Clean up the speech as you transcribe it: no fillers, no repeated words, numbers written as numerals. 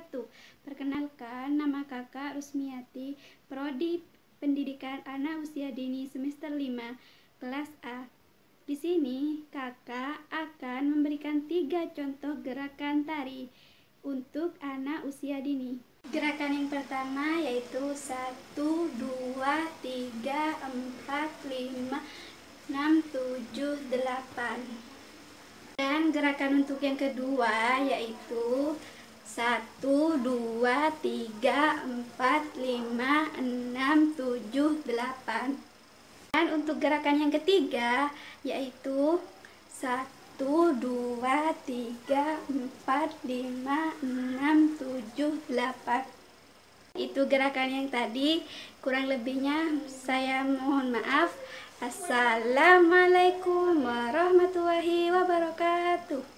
wabarakatuh. Perkenalkan, nama kakak Rusmiati, Prodi Pendidikan Anak Usia Dini semester 5, kelas A. Di sini kakak akan memberikan 3 contoh gerakan tari untuk anak usia dini. Gerakan yang pertama yaitu 1, 2, 3, 4, 5, 6, 7, 8. Dan gerakan untuk yang kedua yaitu 1, 2, 3, 4, 5, 6, 7, 8. Dan untuk gerakan yang ketiga yaitu 1, 2, 3, 4, 5, 6, 7, 8. Itu gerakan yang tadi, kurang lebihnya saya mohon maaf. Assalamualaikum warahmatullahi wabarakatuh.